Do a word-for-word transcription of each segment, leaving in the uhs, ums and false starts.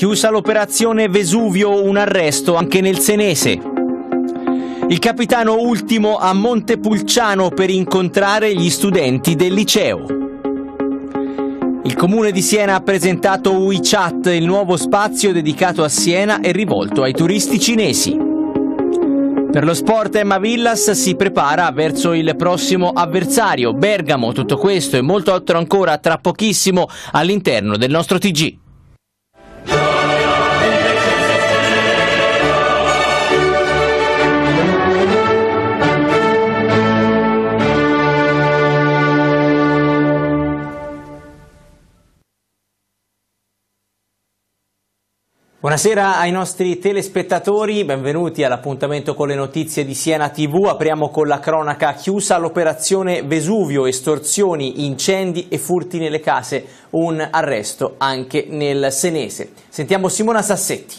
Chiusa l'operazione Vesuvio, un arresto anche nel Senese. Il capitano ultimo a Montepulciano per incontrare gli studenti del liceo. Il Comune di Siena ha presentato WeChat, il nuovo spazio dedicato a Siena e rivolto ai turisti cinesi. Per lo sport Emma Villas si prepara verso il prossimo avversario, Bergamo. Tutto questo e molto altro ancora tra pochissimo all'interno del nostro T G. Buonasera ai nostri telespettatori, benvenuti all'appuntamento con le notizie di Siena tivù. Apriamo con la cronaca. Chiusa l'operazione Vesuvio, estorsioni, incendi e furti nelle case, un arresto anche nel Senese. Sentiamo Simona Sassetti.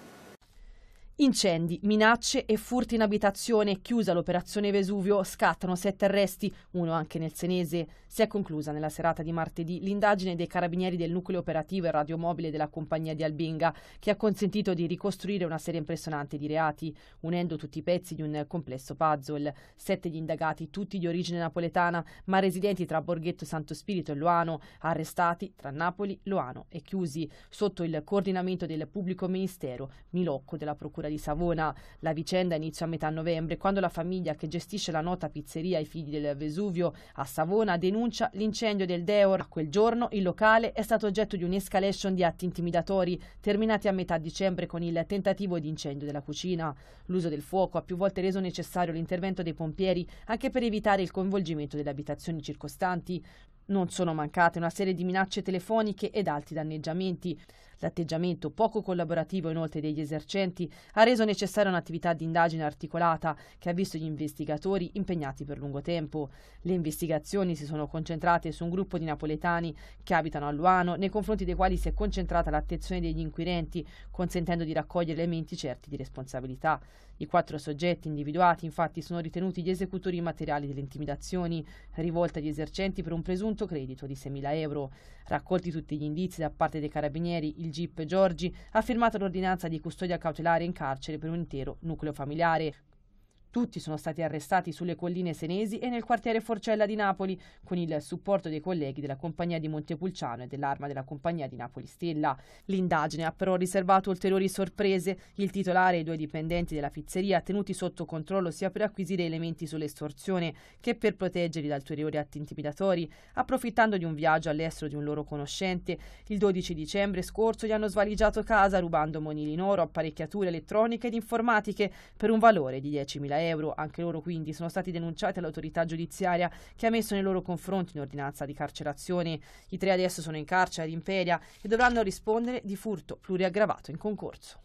Incendi, minacce e furti in abitazione. Chiusa l'operazione Vesuvio, scattano sette arresti, uno anche nel Senese. Si è conclusa nella serata di martedì l'indagine dei carabinieri del nucleo operativo e radiomobile della compagnia di Albinga, che ha consentito di ricostruire una serie impressionante di reati, unendo tutti i pezzi di un complesso puzzle. Sette gli indagati, tutti di origine napoletana, ma residenti tra Borghetto Santo Spirito e Loano, arrestati tra Napoli, Loano e Chiusi, sotto il coordinamento del pubblico ministero Milocco della Procura di Savona. La vicenda inizia a metà novembre, quando la famiglia che gestisce la nota pizzeria I Figli del Vesuvio a Savona denuncia l'incendio del Deor. Quel giorno il locale è stato oggetto di un'escalation di atti intimidatori, terminati a metà dicembre con il tentativo di incendio della cucina. L'uso del fuoco ha più volte reso necessario l'intervento dei pompieri, anche per evitare il coinvolgimento delle abitazioni circostanti. Non sono mancate una serie di minacce telefoniche ed altri danneggiamenti. L'atteggiamento poco collaborativo inoltre degli esercenti ha reso necessaria un'attività di indagine articolata che ha visto gli investigatori impegnati per lungo tempo. Le investigazioni si sono concentrate su un gruppo di napoletani che abitano a Luano, nei confronti dei quali si è concentrata l'attenzione degli inquirenti, consentendo di raccogliere elementi certi di responsabilità. I quattro soggetti individuati infatti sono ritenuti gli esecutori materiali delle intimidazioni rivolte agli esercenti per un presunto credito di seimila euro. Raccolti tutti gli indizi da parte dei carabinieri, il G I P Giorgi ha firmato l'ordinanza di custodia cautelare in carcere per un intero nucleo familiare. Tutti sono stati arrestati sulle colline senesi e nel quartiere Forcella di Napoli, con il supporto dei colleghi della compagnia di Montepulciano e dell'Arma della compagnia di Napoli Stella. L'indagine ha però riservato ulteriori sorprese. Il titolare e i due dipendenti della pizzeria, tenuti sotto controllo sia per acquisire elementi sull'estorsione che per proteggerli da ulteriori atti intimidatori, approfittando di un viaggio all'estero di un loro conoscente. Il dodici dicembre scorso gli hanno svaligiato casa rubando monili in oro, apparecchiature elettroniche ed informatiche per un valore di diecimila euro. Anche loro quindi sono stati denunciati all'autorità giudiziaria, che ha messo nei loro confronti un'ordinanza di carcerazione. I tre adesso sono in carcere ad Imperia e dovranno rispondere di furto pluriaggravato in concorso.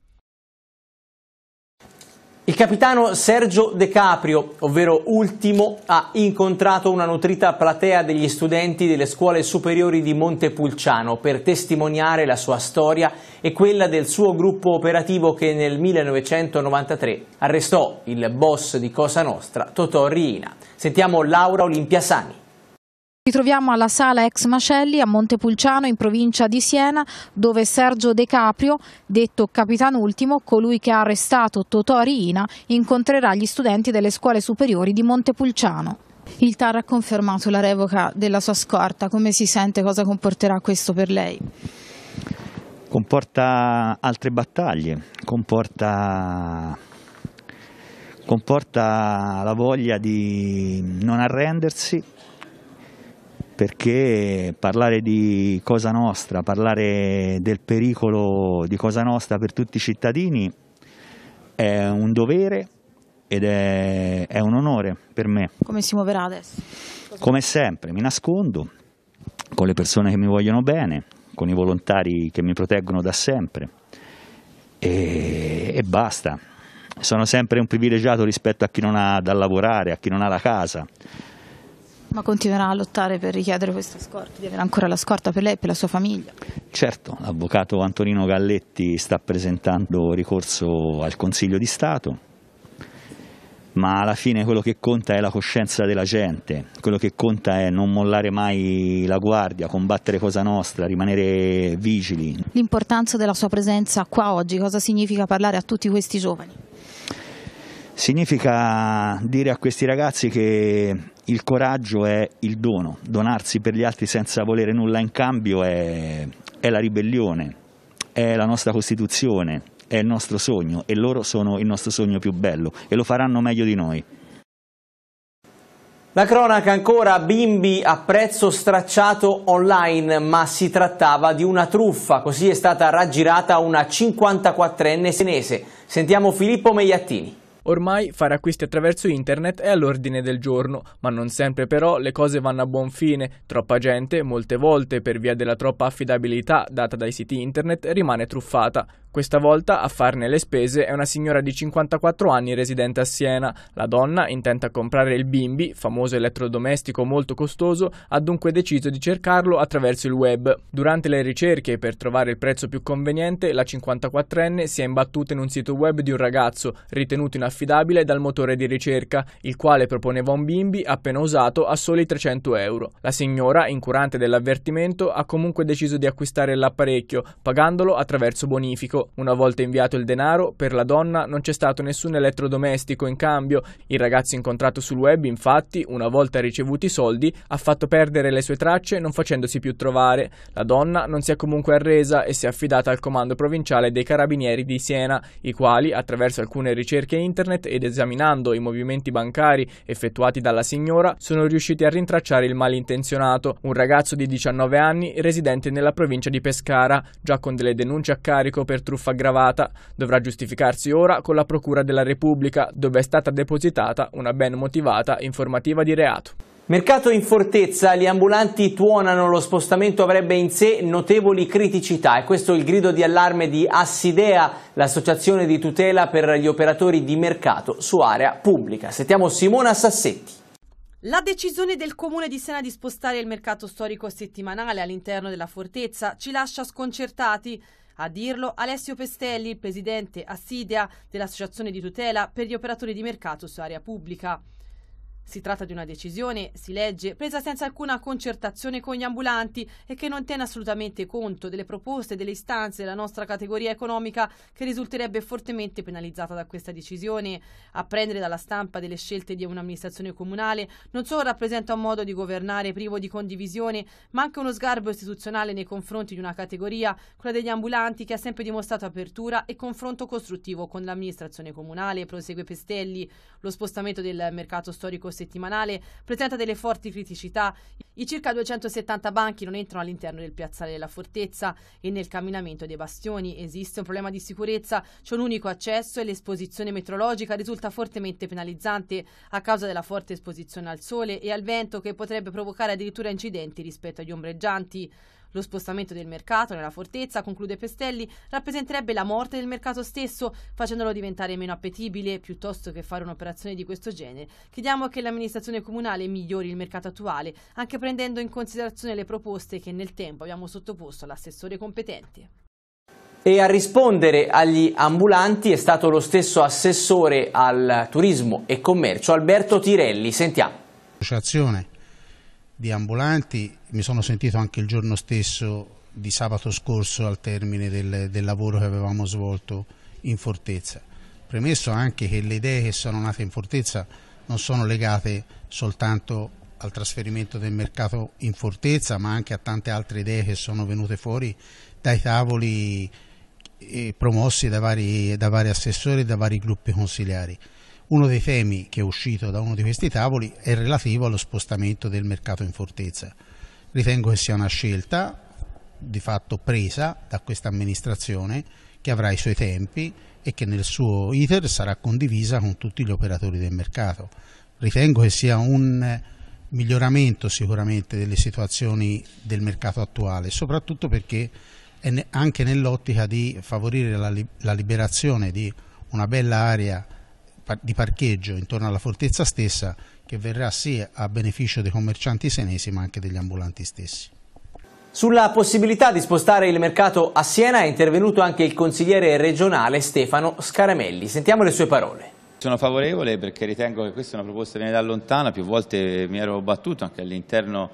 Il capitano Sergio De Caprio, ovvero Ultimo, ha incontrato una nutrita platea degli studenti delle scuole superiori di Montepulciano per testimoniare la sua storia e quella del suo gruppo operativo che nel millenovecentonovantatré arrestò il boss di Cosa Nostra, Totò Riina. Sentiamo Laura Olimpiasani. Ci troviamo alla sala ex Macelli a Montepulciano, in provincia di Siena, dove Sergio De Caprio, detto Capitano Ultimo, colui che ha arrestato Totò Riina, incontrerà gli studenti delle scuole superiori di Montepulciano. Il T A R ha confermato la revoca della sua scorta. Come si sente? Cosa comporterà questo per lei? Comporta altre battaglie, comporta, comporta la voglia di non arrendersi, perché parlare di Cosa Nostra, parlare del pericolo di Cosa Nostra per tutti i cittadini è un dovere ed è, è un onore per me. Come si muoverà adesso? Come sempre, mi nascondo con le persone che mi vogliono bene, con i volontari che mi proteggono da sempre e, e basta. Sono sempre un privilegiato rispetto a chi non ha da lavorare, a chi non ha la casa. Ma continuerà a lottare per richiedere questa scorta, di avere ancora la scorta per lei e per la sua famiglia? Certo, l'avvocato Antonino Galletti sta presentando ricorso al Consiglio di Stato. ma alla fine quello che conta è la coscienza della gente, quello che conta è non mollare mai la guardia, combattere Cosa Nostra, rimanere vigili. L'importanza della sua presenza qua oggi, cosa significa parlare a tutti questi giovani? Significa dire a questi ragazzi che il coraggio è il dono, donarsi per gli altri senza volere nulla in cambio è, è la ribellione, è la nostra Costituzione, è il nostro sogno e loro sono il nostro sogno più bello e lo faranno meglio di noi. La cronaca ancora, bimbi a prezzo stracciato online, ma si trattava di una truffa, così è stata raggirata una cinquantaquattrenne senese. Sentiamo Filippo Meiattini. Ormai fare acquisti attraverso internet è all'ordine del giorno, ma non sempre però le cose vanno a buon fine. Troppa gente, molte volte per via della troppa affidabilità data dai siti internet, rimane truffata. Questa volta a farne le spese è una signora di cinquantaquattro anni residente a Siena. La donna, intenta comprare il Bimbi, famoso elettrodomestico molto costoso, ha dunque deciso di cercarlo attraverso il web. Durante le ricerche per trovare il prezzo più conveniente, la cinquantaquattrenne si è imbattuta in un sito web di un ragazzo ritenuto inaffidabile dal motore di ricerca, il quale proponeva un Bimbi appena usato a soli trecento euro. La signora, incurante dell'avvertimento, ha comunque deciso di acquistare l'apparecchio, pagandolo attraverso bonifico. Una volta inviato il denaro, per la donna non c'è stato nessun elettrodomestico in cambio. Il ragazzo incontrato sul web, infatti, una volta ricevuti i soldi, ha fatto perdere le sue tracce non facendosi più trovare. La donna non si è comunque arresa e si è affidata al comando provinciale dei Carabinieri di Siena, i quali, attraverso alcune ricerche internet ed esaminando i movimenti bancari effettuati dalla signora, sono riusciti a rintracciare il malintenzionato, un ragazzo di diciannove anni residente nella provincia di Pescara, già con delle denunce a carico per truffa aggravata. Dovrà giustificarsi ora con la Procura della Repubblica, dove è stata depositata una ben motivata informativa di reato. Mercato in fortezza, gli ambulanti tuonano, lo spostamento avrebbe in sé notevoli criticità e questo è il grido di allarme di Assidea, l'associazione di tutela per gli operatori di mercato su area pubblica. Sentiamo Simona Sassetti. La decisione del Comune di Siena di spostare il mercato storico settimanale all'interno della fortezza ci lascia sconcertati. A dirlo Alessio Pestelli, il presidente Assidea dell'associazione di tutela per gli operatori di mercato su area pubblica. Si tratta di una decisione, si legge, presa senza alcuna concertazione con gli ambulanti e che non tiene assolutamente conto delle proposte e delle istanze della nostra categoria economica, che risulterebbe fortemente penalizzata da questa decisione. A prendere dalla stampa delle scelte di un'amministrazione comunale non solo rappresenta un modo di governare privo di condivisione, ma anche uno sgarbo istituzionale nei confronti di una categoria, quella degli ambulanti, che ha sempre dimostrato apertura e confronto costruttivo con l'amministrazione comunale, prosegue Pestelli. Lo spostamento del mercato storico settimanale presenta delle forti criticità. I circa duecentosettanta banchi non entrano all'interno del piazzale della fortezza e nel camminamento dei bastioni esiste un problema di sicurezza, c'è un unico accesso e l'esposizione meteorologica risulta fortemente penalizzante a causa della forte esposizione al sole e al vento, che potrebbe provocare addirittura incidenti rispetto agli ombreggianti. Lo spostamento del mercato nella fortezza, conclude Pestelli, rappresenterebbe la morte del mercato stesso, facendolo diventare meno appetibile. Piuttosto che fare un'operazione di questo genere, chiediamo che l'amministrazione comunale migliori il mercato attuale, anche prendendo in considerazione le proposte che nel tempo abbiamo sottoposto all'assessore competente. E a rispondere agli ambulanti è stato lo stesso assessore al turismo e commercio Alberto Tirelli. Sentiamo. L'associazione di ambulanti, mi sono sentito anche il giorno stesso di sabato scorso al termine del, del lavoro che avevamo svolto in fortezza. Premesso anche che le idee che sono nate in fortezza non sono legate soltanto al trasferimento del mercato in fortezza, ma anche a tante altre idee che sono venute fuori dai tavoli eh, promossi da vari, da vari assessori e da vari gruppi consiliari. Uno dei temi che è uscito da uno di questi tavoli è relativo allo spostamento del mercato in fortezza. Ritengo che sia una scelta di fatto presa da questa amministrazione, che avrà i suoi tempi e che nel suo iter sarà condivisa con tutti gli operatori del mercato. Ritengo che sia un miglioramento sicuramente delle situazioni del mercato attuale, soprattutto perché è anche nell'ottica di favorire la, la liberazione di una bella area di parcheggio intorno alla fortezza stessa, che verrà sia a beneficio dei commercianti senesi ma anche degli ambulanti stessi. Sulla possibilità di spostare il mercato a Siena è intervenuto anche il consigliere regionale Stefano Scaramelli. Sentiamo le sue parole. Sono favorevole perché ritengo che questa è una proposta che viene da lontana, più volte mi ero battuto anche all'interno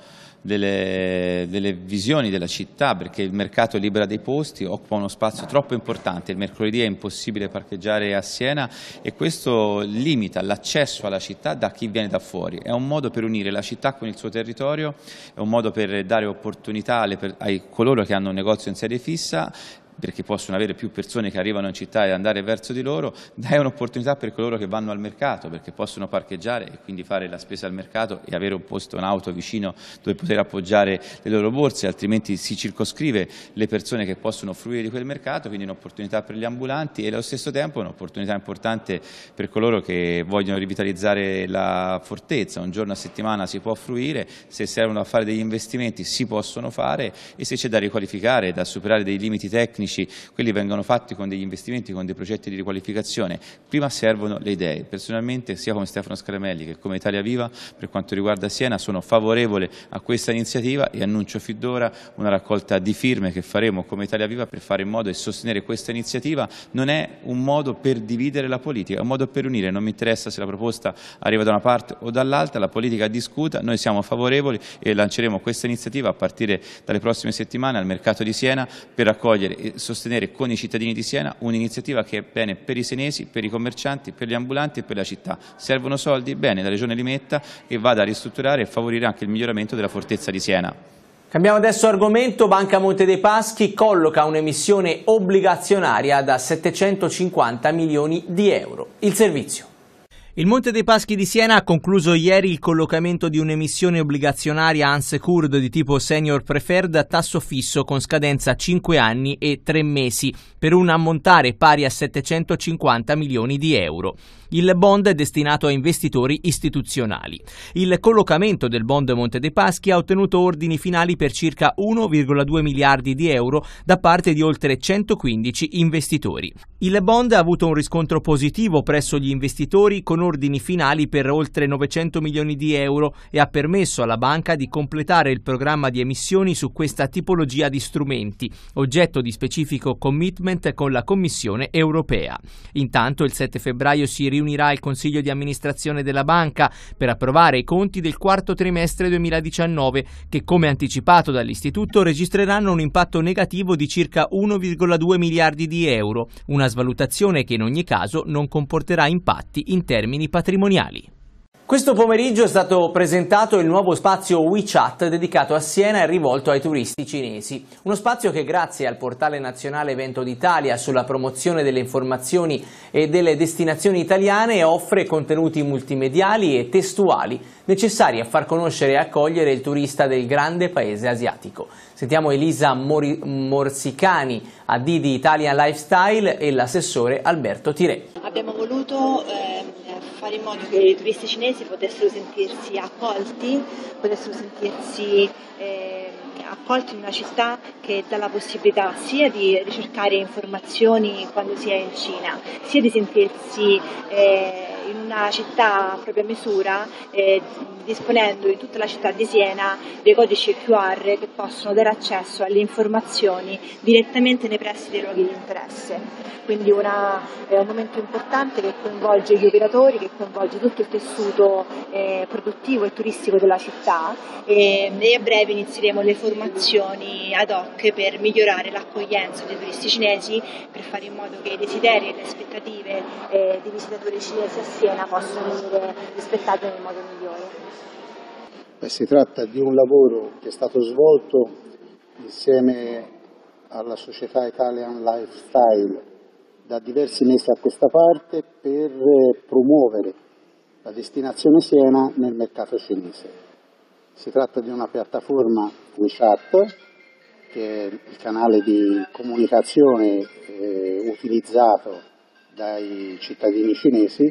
delle, delle visioni della città, perché il mercato libera dei posti, occupa uno spazio troppo importante, il mercoledì è impossibile parcheggiare a Siena e questo limita l'accesso alla città da chi viene da fuori. È un modo per unire la città con il suo territorio, è un modo per dare opportunità alle, a coloro che hanno un negozio in sede fissa, perché possono avere più persone che arrivano in città e andare verso di loro, dai un'opportunità per coloro che vanno al mercato, perché possono parcheggiare e quindi fare la spesa al mercato e avere un posto, un'auto vicino dove poter appoggiare le loro borse, altrimenti si circoscrive le persone che possono fruire di quel mercato, quindi un'opportunità per gli ambulanti e allo stesso tempo un'opportunità importante per coloro che vogliono rivitalizzare la fortezza. Un giorno a settimana si può fruire, se servono a fare degli investimenti si possono fare e se c'è da riqualificare, da superare dei limiti tecnici, quelli vengono fatti con degli investimenti, con dei progetti di riqualificazione. Prima servono le idee. Personalmente, sia come Stefano Scaramelli che come Italia Viva, per quanto riguarda Siena, sono favorevole a questa iniziativa e annuncio fin d'ora una raccolta di firme che faremo come Italia Viva per fare in modo di sostenere questa iniziativa. Non è un modo per dividere la politica, è un modo per unire. Non mi interessa se la proposta arriva da una parte o dall'altra, la politica discuta, noi siamo favorevoli e lanceremo questa iniziativa a partire dalle prossime settimane al mercato di Siena per raccogliere e sostenere con i cittadini di Siena un'iniziativa che è bene per i senesi, per i commercianti, per gli ambulanti e per la città. Servono soldi? Bene, la Regione li metta e vada a ristrutturare e favorire anche il miglioramento della fortezza di Siena. Cambiamo adesso argomento. Banca Monte dei Paschi colloca un'emissione obbligazionaria da settecentocinquanta milioni di euro. Il servizio. Il Monte dei Paschi di Siena ha concluso ieri il collocamento di un'emissione obbligazionaria unsecured di tipo senior preferred a tasso fisso con scadenza cinque anni e tre mesi per un ammontare pari a settecentocinquanta milioni di euro. Il bond è destinato a investitori istituzionali. Il collocamento del bond Monte dei Paschi ha ottenuto ordini finali per circa uno virgola due miliardi di euro da parte di oltre centoquindici investitori. Il bond ha avuto un riscontro positivo presso gli investitori con ordini finali per oltre novecento milioni di euro e ha permesso alla banca di completare il programma di emissioni su questa tipologia di strumenti, oggetto di specifico commitment con la Commissione europea. Intanto il sette febbraio si riunirà il Consiglio di amministrazione della banca per approvare i conti del quarto trimestre duemiladiciannove che, come anticipato dall'istituto, registreranno un impatto negativo di circa uno virgola due miliardi di euro, una svalutazione che in ogni caso non comporterà impatti in termini patrimoniali. Questo pomeriggio è stato presentato il nuovo spazio WeChat dedicato a Siena e rivolto ai turisti cinesi. Uno spazio che grazie al portale nazionale Evento d'Italia sulla promozione delle informazioni e delle destinazioni italiane offre contenuti multimediali e testuali necessari a far conoscere e accogliere il turista del grande paese asiatico. Sentiamo Elisa Mori- Morsicani, A D di Italian Lifestyle, e l'assessore Alberto Tirè. Abbiamo voluto eh, fare in modo che i turisti cinesi potessero sentirsi accolti, potessero sentirsi eh, accolti in una città che dà la possibilità sia di ricercare informazioni quando si è in Cina, sia di sentirsi eh, in una città a propria misura, eh, disponendo in tutta la città di Siena dei codici Q R che possono dare accesso alle informazioni direttamente nei pressi dei luoghi di interesse. Quindi una, è un momento importante che coinvolge gli operatori, che coinvolge tutto il tessuto eh, produttivo e turistico della città e, e a breve inizieremo le formazioni ad hoc per migliorare l'accoglienza dei turisti cinesi, per fare in modo che i desideri e le aspettative eh, dei visitatori cinesi a Siena possano essere rispettate nel modo migliore. Beh, si tratta di un lavoro che è stato svolto insieme alla società Italian Lifestyle da diversi mesi a questa parte per promuovere la destinazione Siena nel mercato cinese. Si tratta di una piattaforma WeChat, che è il canale di comunicazione eh, utilizzato dai cittadini cinesi,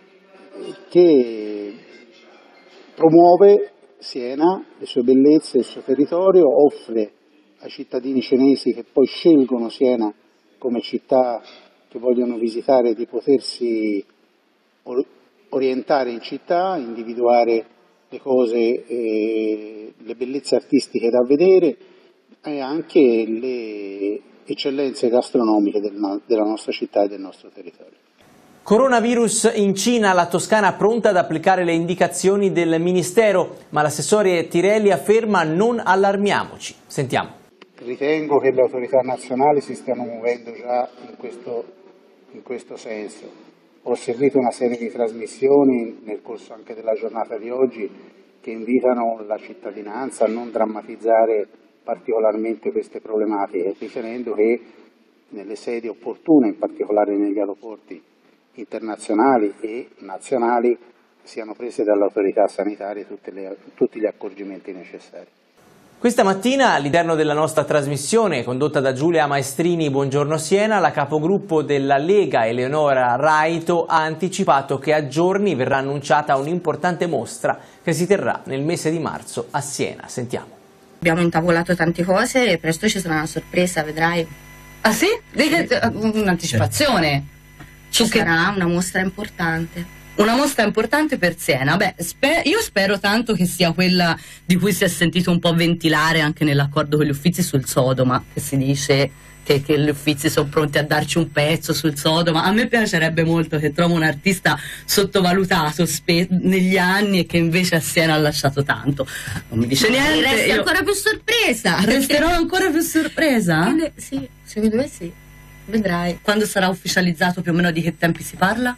che promuove Siena, le sue bellezze, il suo territorio, offre ai cittadini cinesi che poi scelgono Siena come città che vogliono visitare di potersi orientare in città, individuare le cose, eh, le bellezze artistiche da vedere e anche le eccellenze gastronomiche del, della nostra città e del nostro territorio. Coronavirus in Cina, la Toscana pronta ad applicare le indicazioni del Ministero, ma l'assessore Tirelli afferma non allarmiamoci. Sentiamo. Ritengo che le autorità nazionali si stiano muovendo già in questo, in questo senso. Ho seguito una serie di trasmissioni nel corso anche della giornata di oggi che invitano la cittadinanza a non drammatizzare particolarmente queste problematiche, ritenendo che nelle sedi opportune, in particolare negli aeroporti internazionali e nazionali, siano prese dalle autorità sanitarie tutte le, tutti gli accorgimenti necessari. Questa mattina all'interno della nostra trasmissione condotta da Giulia Maestrini, Buongiorno Siena, la capogruppo della Lega Eleonora Raito ha anticipato che a giorni verrà annunciata un'importante mostra che si terrà nel mese di marzo a Siena. Sentiamo. Abbiamo intavolato tante cose e presto ci sarà una sorpresa, vedrai. Ah sì? Un'anticipazione. Ci sarà una mostra importante. Una mostra importante per Siena. Beh, sper io spero tanto che sia quella di cui si è sentito un po' ventilare anche nell'accordo con gli Uffizi sul Sodoma, che si dice che, che gli Uffizi sono pronti a darci un pezzo sul Sodoma. A me piacerebbe molto, che trovo un artista sottovalutato negli anni e che invece a Siena ha lasciato tanto. Non mi dice niente. Resta io... ancora più sorpresa. Resterò ancora più sorpresa? Eh, sì, secondo me sì. Vedrai. Quando sarà ufficializzato, più o meno di che tempi si parla?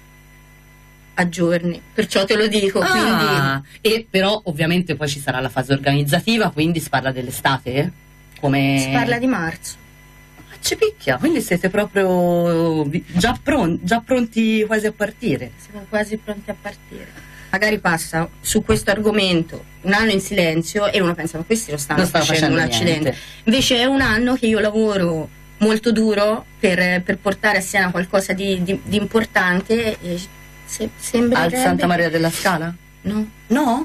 A giorni, perciò te lo dico. Ah, quindi... E però ovviamente poi ci sarà la fase organizzativa, quindi si parla dell'estate? Eh? Come... Si parla di marzo. Ah, ci picchia, quindi siete proprio già pronti, già pronti quasi a partire? Siamo quasi pronti a partire. Magari passa su questo argomento un anno in silenzio e uno pensa, ma questi lo stanno facendo, facendo un accidente. Niente. Invece è un anno che io lavoro molto duro per, per portare a Siena qualcosa di, di, di importante e se, al Santa Maria della Scala? No. No?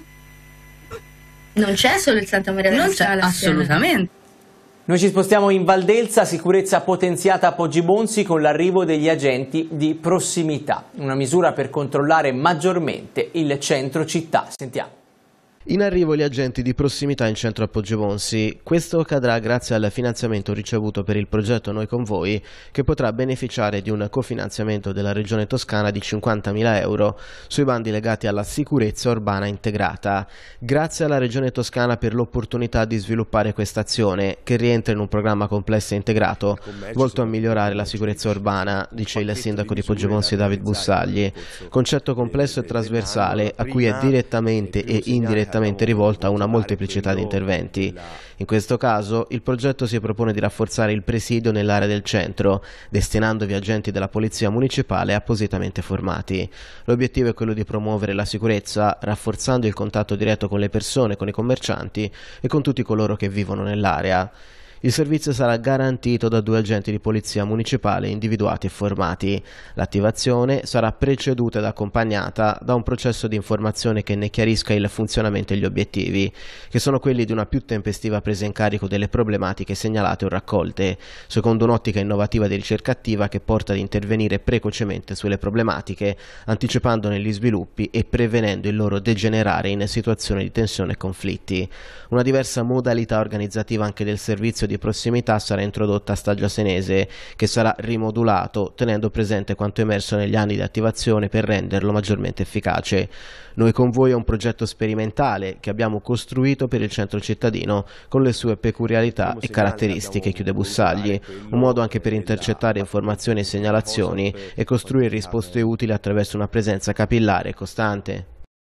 Non c'è solo il Santa Maria della non Scala. Assolutamente. Noi ci spostiamo in Valdelsa, sicurezza potenziata a Poggibonsi con l'arrivo degli agenti di prossimità, una misura per controllare maggiormente il centro città. Sentiamo. In arrivo gli agenti di prossimità in centro a Poggibonsi. Questo accadrà grazie al finanziamento ricevuto per il progetto Noi con Voi, che potrà beneficiare di un cofinanziamento della Regione Toscana di cinquantamila euro sui bandi legati alla sicurezza urbana integrata. Grazie alla Regione Toscana per l'opportunità di sviluppare questa azione, che rientra in un programma complesso e integrato volto a migliorare la sicurezza urbana, dice il sindaco di Poggibonsi David Bussagli. Concetto complesso e trasversale a cui è direttamente e indirettamente rivolta a una molteplicità di interventi. In questo caso il progetto si propone di rafforzare il presidio nell'area del centro, destinandovi agenti della polizia municipale appositamente formati. L'obiettivo è quello di promuovere la sicurezza, rafforzando il contatto diretto con le persone, con i commercianti e con tutti coloro che vivono nell'area. Il servizio sarà garantito da due agenti di polizia municipale individuati e formati. L'attivazione sarà preceduta ed accompagnata da un processo di informazione che ne chiarisca il funzionamento e gli obiettivi, che sono quelli di una più tempestiva presa in carico delle problematiche segnalate o raccolte, secondo un'ottica innovativa di ricerca attiva che porta ad intervenire precocemente sulle problematiche, anticipandone gli sviluppi e prevenendo il loro degenerare in situazioni di tensione e conflitti. Una diversa modalità organizzativa anche del servizio di prossimità sarà introdotta a Staggia Senese, che sarà rimodulato tenendo presente quanto emerso negli anni di attivazione per renderlo maggiormente efficace. Noi con Voi è un progetto sperimentale che abbiamo costruito per il centro cittadino con le sue peculiarità e caratteristiche, chiude Bussagli, un modo anche per intercettare informazioni e segnalazioni e costruire risposte utili attraverso una presenza capillare e costante.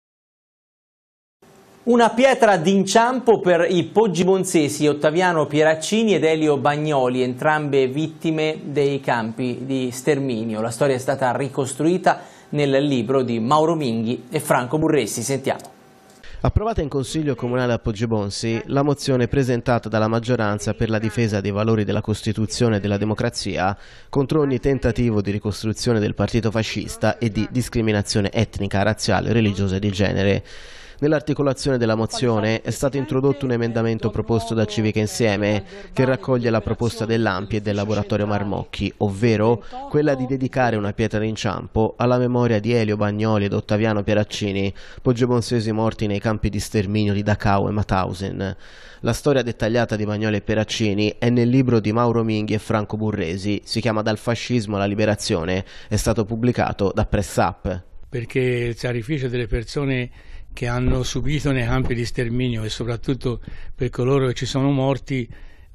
Una pietra d'inciampo per i poggibonsesi Ottaviano Pieraccini ed Elio Bagnoli, entrambe vittime dei campi di sterminio. La storia è stata ricostruita nel libro di Mauro Minghi e Franco Burresi. Sentiamo. Approvata in Consiglio Comunale a Poggibonsi la mozione presentata dalla maggioranza per la difesa dei valori della Costituzione e della democrazia contro ogni tentativo di ricostruzione del partito fascista e di discriminazione etnica, razziale, religiosa e di genere. Nell'articolazione della mozione è stato introdotto un emendamento proposto da Civica Insieme che raccoglie la proposta dell'A M P I e del laboratorio Marmocchi, ovvero quella di dedicare una pietra d'inciampo alla memoria di Elio Bagnoli ed Ottaviano Pieraccini, poggibonsesi morti nei campi di sterminio di Dachau e Mauthausen. La storia dettagliata di Bagnoli e Pieraccini è nel libro di Mauro Minghi e Franco Burresi, si chiama Dal fascismo alla liberazione, è stato pubblicato da Press Up. Perché il sacrificio delle persone che hanno subito nei campi di sterminio e soprattutto per coloro che ci sono morti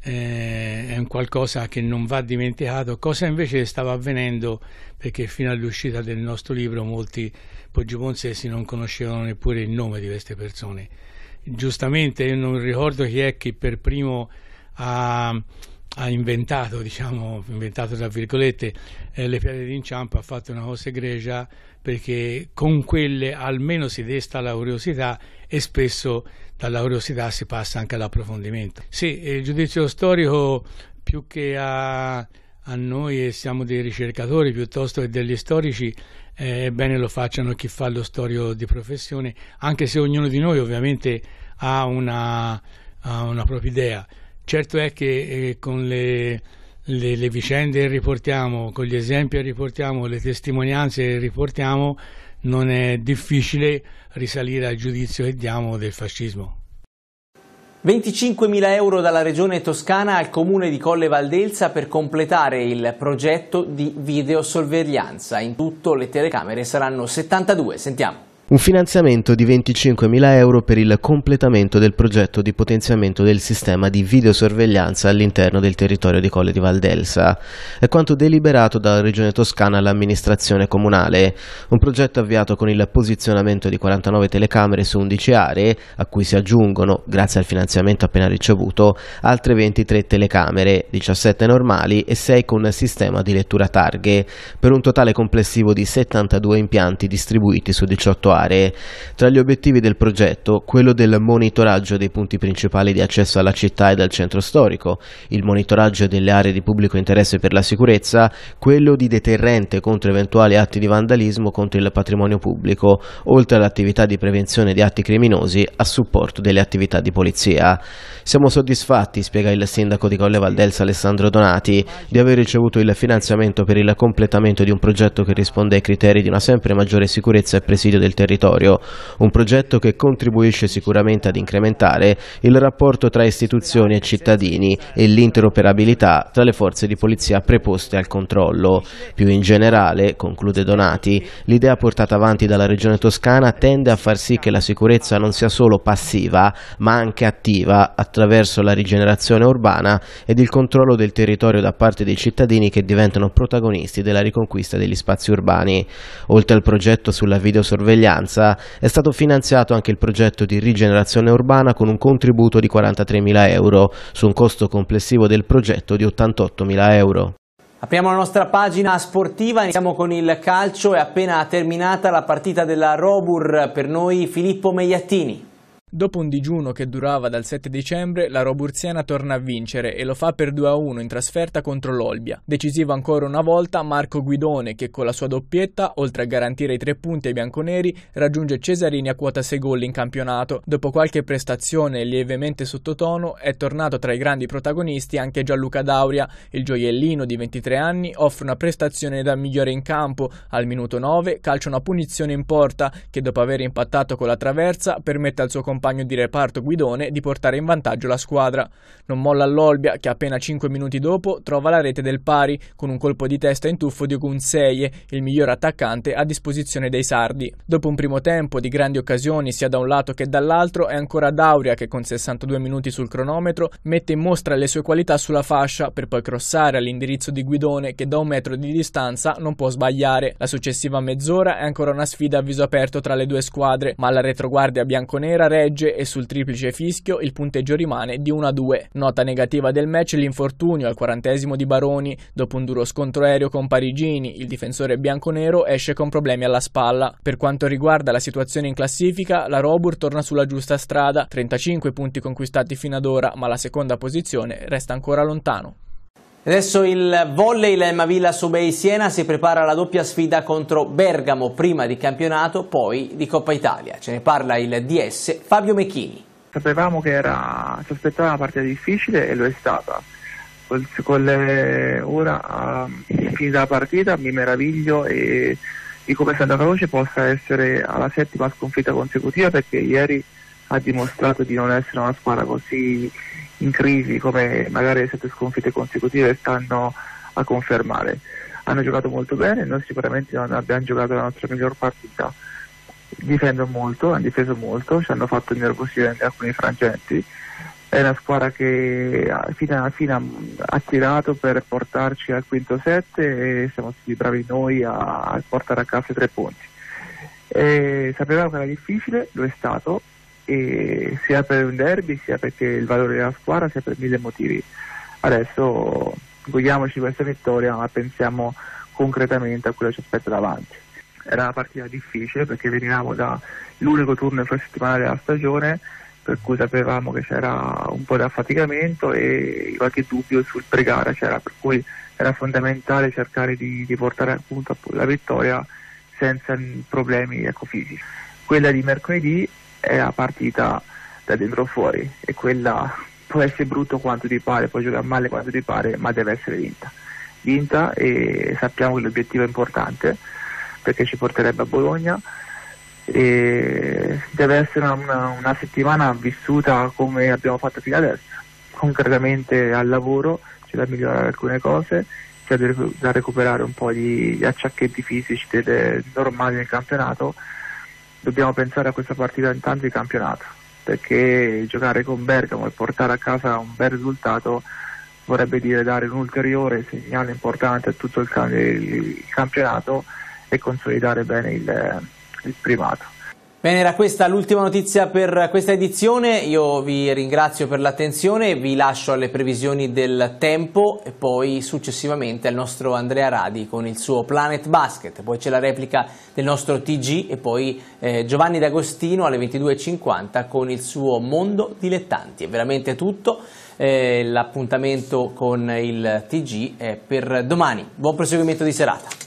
eh, è un qualcosa che non va dimenticato, cosa invece stava avvenendo perché fino all'uscita del nostro libro molti poggibonsesi non conoscevano neppure il nome di queste persone. Giustamente io non ricordo chi è che per primo ha, ha inventato, diciamo, inventato tra virgolette, eh, le pietre d'inciampo, ha fatto una cosa egregia perché con quelle almeno si desta la curiosità e spesso dalla curiosità si passa anche all'approfondimento. Sì, il giudizio storico più che a, a noi, e siamo dei ricercatori piuttosto che degli storici, è eh, bene lo facciano chi fa lo storico di professione, anche se ognuno di noi ovviamente ha una, ha una propria idea. Certo è che eh, con le, le, le vicende che riportiamo, con gli esempi che riportiamo, le testimonianze che riportiamo, non è difficile risalire al giudizio che diamo del fascismo. venticinquemila euro dalla Regione Toscana al Comune di Colle Valdelsa per completare il progetto di videosorveglianza. In tutto le telecamere saranno settantadue. Sentiamo. Un finanziamento di venticinquemila euro per il completamento del progetto di potenziamento del sistema di videosorveglianza all'interno del territorio di Colle di Valdelsa. È quanto deliberato dalla Regione Toscana all'amministrazione comunale. Un progetto avviato con il posizionamento di quarantanove telecamere su undici aree, a cui si aggiungono, grazie al finanziamento appena ricevuto, altre ventitré telecamere, diciassette normali e sei con sistema di lettura targhe, per un totale complessivo di settantadue impianti distribuiti su diciotto aree. Tra gli obiettivi del progetto, quello del monitoraggio dei punti principali di accesso alla città e al centro storico, il monitoraggio delle aree di pubblico interesse per la sicurezza, quello di deterrente contro eventuali atti di vandalismo contro il patrimonio pubblico, oltre all'attività di prevenzione di atti criminosi a supporto delle attività di polizia. Siamo soddisfatti, spiega il sindaco di Colle Valdelsa Alessandro Donati, di aver ricevuto il finanziamento per il completamento di un progetto che risponde ai criteri di una sempre maggiore sicurezza e presidio del territorio. Un progetto che contribuisce sicuramente ad incrementare il rapporto tra istituzioni e cittadini e l'interoperabilità tra le forze di polizia preposte al controllo. Più in generale, conclude Donati, l'idea portata avanti dalla Regione Toscana tende a far sì che la sicurezza non sia solo passiva, ma anche attiva attraverso la rigenerazione urbana ed il controllo del territorio da parte dei cittadini che diventano protagonisti della riconquista degli spazi urbani. Oltre al progetto sulla videosorveglianza, è stato finanziato anche il progetto di rigenerazione urbana con un contributo di quarantatremila euro, su un costo complessivo del progetto di ottantottomila euro. Apriamo la nostra pagina sportiva, iniziamo con il calcio, è appena terminata la partita della Robur, per noi Filippo Meiattini. Dopo un digiuno che durava dal sette dicembre, la Roburziana torna a vincere e lo fa per due a uno in trasferta contro l'Olbia. Decisivo ancora una volta Marco Guidone che con la sua doppietta, oltre a garantire i tre punti ai bianconeri, raggiunge Cesarini a quota sei gol in campionato. Dopo qualche prestazione lievemente sottotono, è tornato tra i grandi protagonisti anche Gianluca Dauria. Il gioiellino di ventitré anni offre una prestazione da migliore in campo. Al minuto nove calcia una punizione in porta che, dopo aver impattato con la traversa, permette al suo compagno compagno di reparto Guidone di portare in vantaggio la squadra. Non molla l'Olbia che appena cinque minuti dopo trova la rete del pari con un colpo di testa in tuffo di Ogunseie, il miglior attaccante a disposizione dei sardi. Dopo un primo tempo di grandi occasioni sia da un lato che dall'altro è ancora Dauria che con sessantadue minuti sul cronometro mette in mostra le sue qualità sulla fascia per poi crossare all'indirizzo di Guidone che da un metro di distanza non può sbagliare. La successiva mezz'ora è ancora una sfida a viso aperto tra le due squadre, ma la retroguardia bianconera regge e sul triplice fischio il punteggio rimane di uno a due. Nota negativa del match l'infortunio al quarantesimo di Baroni. Dopo un duro scontro aereo con Parigini, il difensore bianconero esce con problemi alla spalla. Per quanto riguarda la situazione in classifica, la Robur torna sulla giusta strada, trentacinque punti conquistati fino ad ora, ma la seconda posizione resta ancora lontano. Adesso il volley, il Mavilla Sobei Siena si prepara alla doppia sfida contro Bergamo, prima di campionato, poi di Coppa Italia. Ce ne parla il D S Fabio Mecchini. Sapevamo che era, si aspettava una partita difficile e lo è stata. Col, con le, ora, uh, finita la partita, mi meraviglio e di come Santa Croce possa essere alla settima sconfitta consecutiva, perché ieri ha dimostrato di non essere una squadra così in crisi come magari le sette sconfitte consecutive stanno a confermare. Hanno giocato molto bene, noi sicuramente non abbiamo giocato la nostra miglior partita, difendono molto, hanno difeso molto, ci hanno fatto innervosire in alcuni frangenti. È una squadra che fino alla fine ha tirato per portarci al quinto set e siamo stati bravi noi a, a portare a casa i tre punti. E sapevamo che era difficile, lo è stato, e sia per un derby, sia perché il valore della squadra, sia per mille motivi. Adesso godiamoci questa vittoria, ma pensiamo concretamente a quello che ci aspetta davanti. Era una partita difficile perché venivamo dall'unico turno infrasettimanale della stagione, per cui sapevamo che c'era un po' di affaticamento e qualche dubbio sul pre-gara c'era, per cui era fondamentale cercare di, di portare a punto la vittoria senza problemi ecco, fisici. Quella di mercoledì è la partita da dentro fuori e quella può essere brutto quanto ti pare, può giocare male quanto ti pare, ma deve essere vinta. Vinta e sappiamo che l'obiettivo è importante perché ci porterebbe a Bologna e deve essere una, una, una settimana vissuta come abbiamo fatto fino adesso, concretamente al lavoro, c'è da migliorare alcune cose, c'è da recuperare un po' di, di acciacchetti fisici delle, normali del campionato. Dobbiamo pensare a questa partita intanto di campionato, perché giocare con Bergamo e portare a casa un bel risultato vorrebbe dire dare un ulteriore segnale importante a tutto il, il campionato e consolidare bene il, il primato. Bene, era questa l'ultima notizia per questa edizione. Io vi ringrazio per l'attenzione, vi lascio alle previsioni del tempo e poi successivamente al nostro Andrea Radi con il suo Planet Basket, poi c'è la replica del nostro T G e poi eh, Giovanni D'Agostino alle ventidue e cinquanta con il suo Mondo Dilettanti. È veramente tutto, eh, l'appuntamento con il T G è per domani. Buon proseguimento di serata.